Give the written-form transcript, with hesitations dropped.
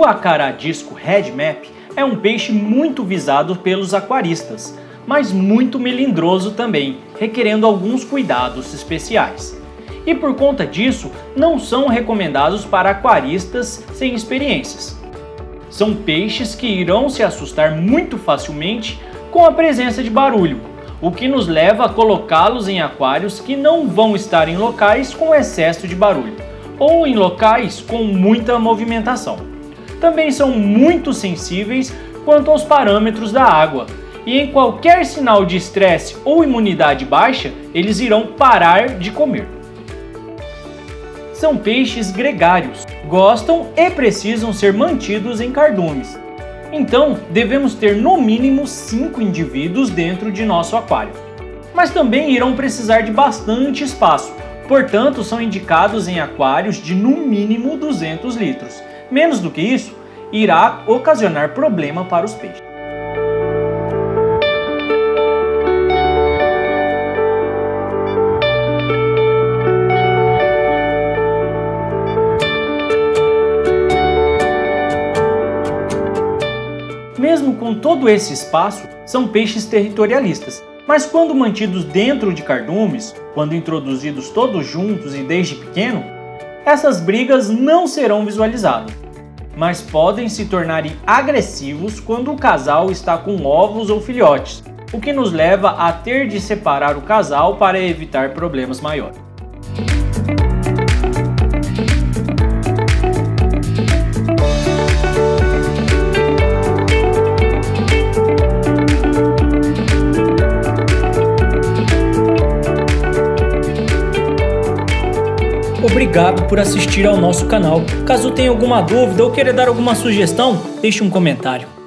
O acaradisco Red Map é um peixe muito visado pelos aquaristas, mas muito melindroso também, requerendo alguns cuidados especiais. E por conta disso, não são recomendados para aquaristas sem experiências. São peixes que irão se assustar muito facilmente com a presença de barulho, o que nos leva a colocá-los em aquários que não vão estar em locais com excesso de barulho, ou em locais com muita movimentação. Também são muito sensíveis quanto aos parâmetros da água, e em qualquer sinal de estresse ou imunidade baixa, eles irão parar de comer. São peixes gregários, gostam e precisam ser mantidos em cardumes. Então, devemos ter no mínimo 5 indivíduos dentro de nosso aquário. Mas também irão precisar de bastante espaço, portanto são indicados em aquários de no mínimo 200 litros. Menos do que isso, irá ocasionar problema para os peixes. Mesmo com todo esse espaço, são peixes territorialistas, mas quando mantidos dentro de cardumes, quando introduzidos todos juntos e desde pequeno, essas brigas não serão visualizadas, mas podem se tornar agressivos quando o casal está com ovos ou filhotes, o que nos leva a ter de separar o casal para evitar problemas maiores. Obrigado por assistir ao nosso canal. Caso tenha alguma dúvida ou queira dar alguma sugestão, deixe um comentário.